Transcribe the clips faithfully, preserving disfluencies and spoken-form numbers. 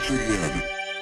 country habit.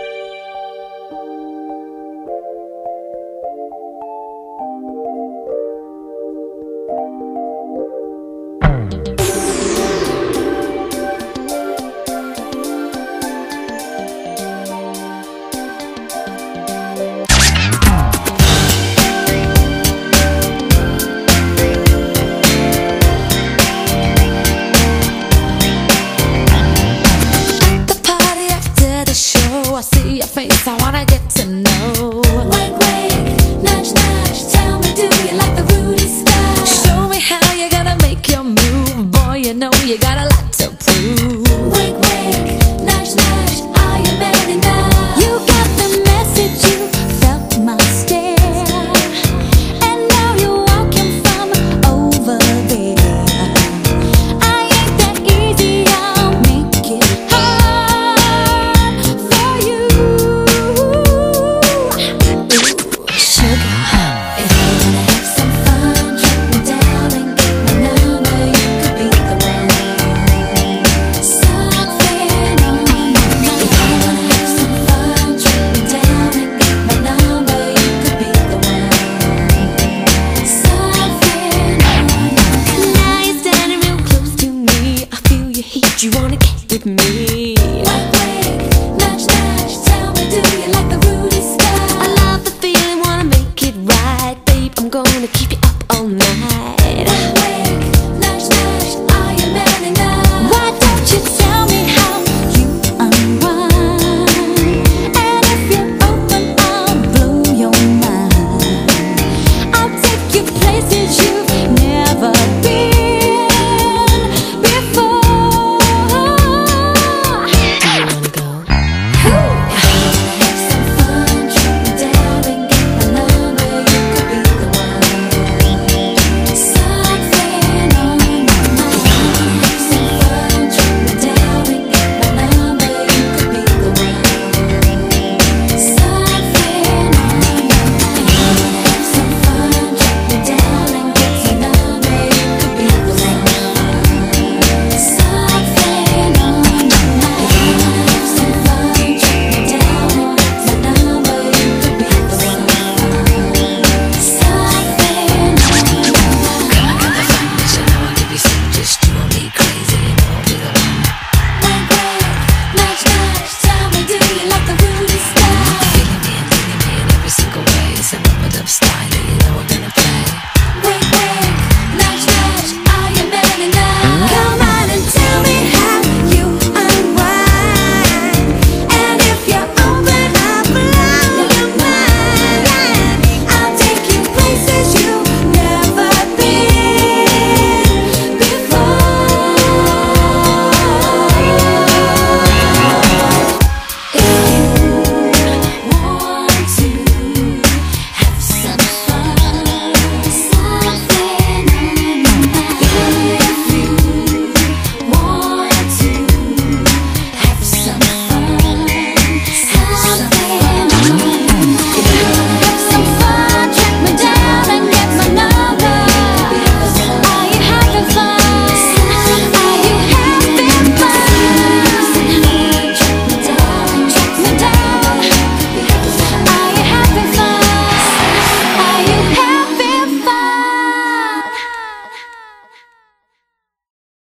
I see your face, I wanna get to know. Wink, wink, nudge, nudge. Tell me, do you like the Rudy style? Show me how you're gonna make your move. Boy, you know you got a lot to prove. Wink, wink, nudge, nudge. Are you man enough? You got the message, you felt my stare, and now you're walking from over there. I ain't that easy, I'll make it hard for you. Sugar, If you wanna have some fun, track me down and get my number. You could be the one. Something on you. If you wanna have some fun, track me down and get my number. You could be the one. Something on you. now you're standing real close to me. I feel your heat, you wanna get with me.